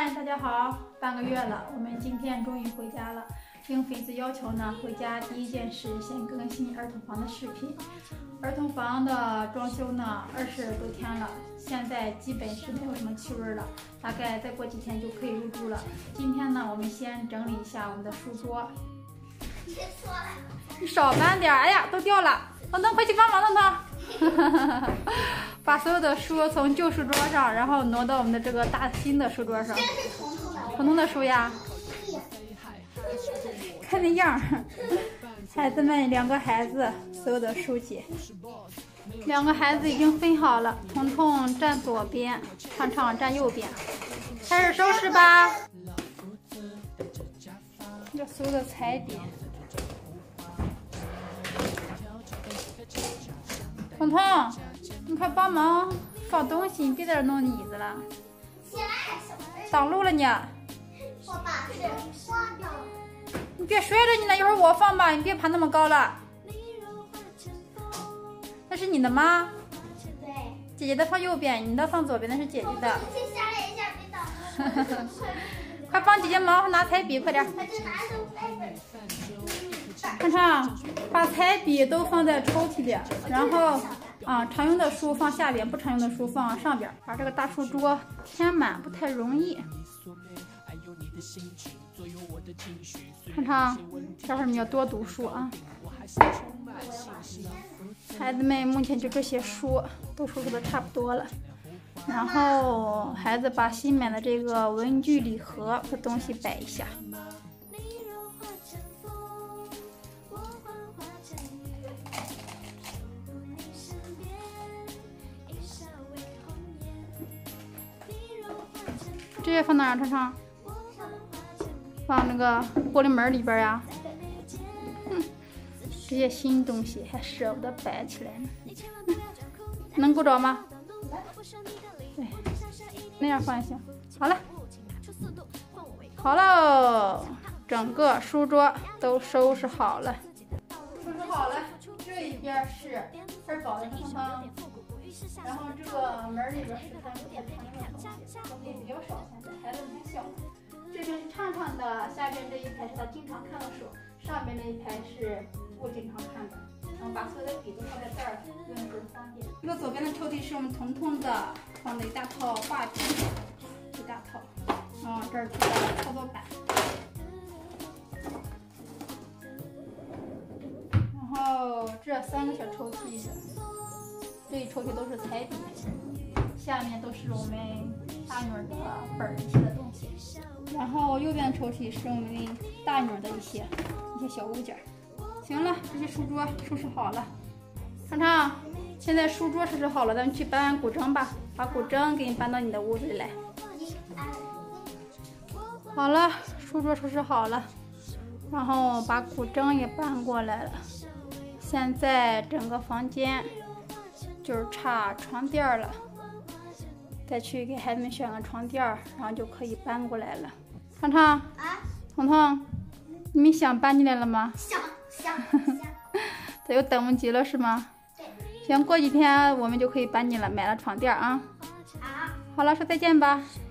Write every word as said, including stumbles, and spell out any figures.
嗨，大家好！半个月了，我们今天终于回家了。应粉丝要求呢，回家第一件事先更新儿童房的视频。儿童房的装修呢，二十多天了，现在基本是没有什么气味了，大概再过几天就可以入住了。今天呢，我们先整理一下我们的书桌。 你错了， 你少搬点！哎呀，都掉了！彤彤，快去帮忙，彤彤！把所有的书从旧书桌上，然后挪到我们的这个大新的书桌上。 这是彤彤的， 彤彤的书呀，看那样儿。孩子们，两个孩子所有的书籍，两个孩子已经分好了。彤彤站左边，畅畅站右边。开始收拾吧。这所有的彩笔。彤彤，你快帮忙放东西，你别在这弄椅子了， 起来，小妹， 挡路了你。 我把是花的， 你别摔着你了，一会儿我放吧，你别爬那么高了。那是你的吗？ 对， 姐姐的放右边，你的放左边，那是姐姐的。 先下来一下，别挡着。 快帮姐姐忙，拿彩笔，快点。 我就拿着白本。 看看，把彩笔都放在抽屉里，然后啊，常用的书放下边，不常用的书放上边，把这个大书桌填满不太容易。看看，待会儿你要多读书啊。孩子们目前就这些书都收拾的差不多了，然后孩子把新买的这个文具礼盒的东西摆一下。这些放哪儿？畅畅，放那个玻璃门里边呀。嗯，这些新东西还舍不得摆起来呢。嗯、能够着吗？对，那样放也行。好了，好喽，整个书桌都收拾好了。收拾好了，这一边是二宝的地方。然后这个门里边是他不太常用的东西，东西比较少，现在孩子太小。这边是畅畅的，下边这一排是他经常看的书，上边这一排是我经常看的。然后把所有的笔都放在这儿，用时方便。这个左边的抽屉是我们彤彤的，放了一大套画笔，一大套。然后这儿是个操作板。然后这三个小抽屉。这一抽屉都是彩笔，下面都是我们大女儿的本儿一些的东西，然后右边的抽屉是我们大女儿的一些一些小物件。行了，这些书桌收拾好了。畅畅，现在书桌收拾好了，咱们去搬古筝吧，把古筝给你搬到你的屋子里来。好了，书桌收拾好了，然后把古筝也搬过来了。现在整个房间就是差床垫了，再去给孩子们选个床垫，然后就可以搬过来了。畅畅啊， 彤彤，你们想搬进来了吗？ 想想想， 这又等不及了是吗？ 对。 行，过几天我们就可以搬进了，买了床垫啊。 啊。 好了，说再见吧。